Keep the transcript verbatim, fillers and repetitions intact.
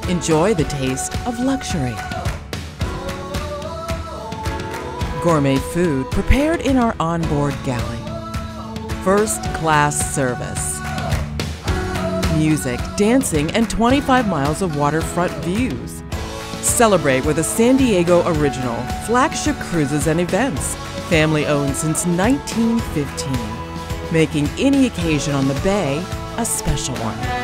Enjoy the taste of luxury. Gourmet food prepared in our onboard galley. First-class service. Music, dancing, and twenty-five miles of waterfront views. Celebrate with a San Diego original, Flagship Cruises and Events, family-owned since nineteen fifteen, making any occasion on the bay a special one.